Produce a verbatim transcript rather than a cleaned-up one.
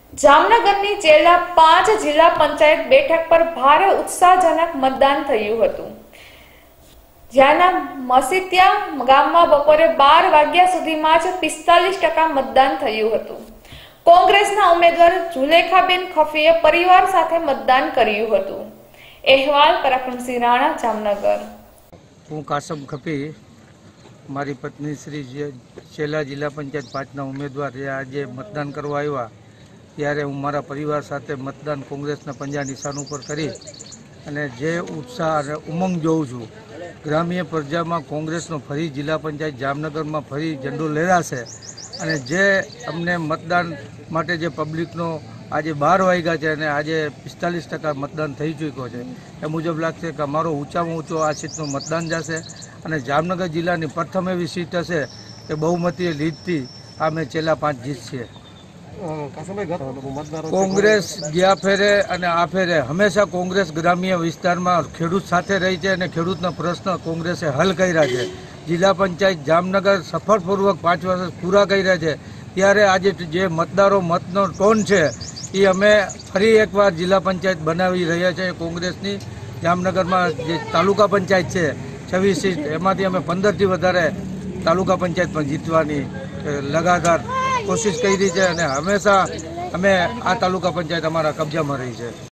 જામનગરની છેલ્લા પાંચ જિલ્લા પંચાયત બેઠક પર ભારે ઉત્સાહજનક મતદાન થયું હતું, જ્યાંના મસીતિયા ગામમાં બપોરે બાર વાગ્યા સુધીમાં જ પિસ્તાલીસ ટકા મતદાન થયું હતું। કોંગ્રેસના ઉમેદવાર ઝુલેખાબેન ખફીએ પરિવાર સાથે મતદાન કર્યું હતું। અહેવાલ પરાક્રમસિંહ રાણા, જામનગર। હું કાસમ ખફી, મારી પત્ની શ્રી છેલ્લા જિલ્લા પંચાયત પાંચના ઉમેદવાર આજે મતદાન કરવા આવ્યા ત્યારે હું મારા પરિવાર સાથે મતદાન કોંગ્રેસના પંજા નિશાન ઉપર કરી અને જે ઉત્સાહ અને ઉમંગ જોઉં છું, ગ્રામ્ય પ્રજામાં કોંગ્રેસનો ફરી જિલ્લા પંચાયત જામનગરમાં ફરી ઝંડો લહેરાશે અને જે અમને મતદાન માટે જે પબ્લિકનો આજે બાર વાગ્યા છે અને આજે પિસ્તાલીસ ટકા મતદાન થઈ ચૂક્યો છે એ મુજબ લાગશે કે અમારો ઊંચામાં ઊંચો આ સીટનું મતદાન જશે અને જામનગર જિલ્લાની પ્રથમ એવી સીટ હશે કે બહુમતીય લીડથી આ મેં છેલ્લા પાંચ જીતશે। કોંગ્રેસ ગયા ફેરે અને આ ફેરે હંમેશા કોંગ્રેસ ગ્રામ્ય વિસ્તારમાં ખેડૂત સાથે રહી છે અને ખેડૂતના પ્રશ્ન કોંગ્રેસે હલ કર્યા છે। જિલ્લા પંચાયત જામનગર સફળપૂર્વક પાંચ વર્ષ પૂરા કર્યા છે ત્યારે આજે જે મતદારો મતનો ટોન છે એ અમે ફરી એકવાર જિલ્લા પંચાયત બનાવી રહ્યા છીએ। કોંગ્રેસની જામનગરમાં જે તાલુકા પંચાયત છે છવ્વીસ સીટ, એમાંથી અમે પંદરથી વધારે તાલુકા પંચાયત પણ જીતવાની લગાતાર કોશિશ કરી છે અને હંમેશા અમે આ તાલુકા પંચાયત અમારા કબજામાં રહી છે।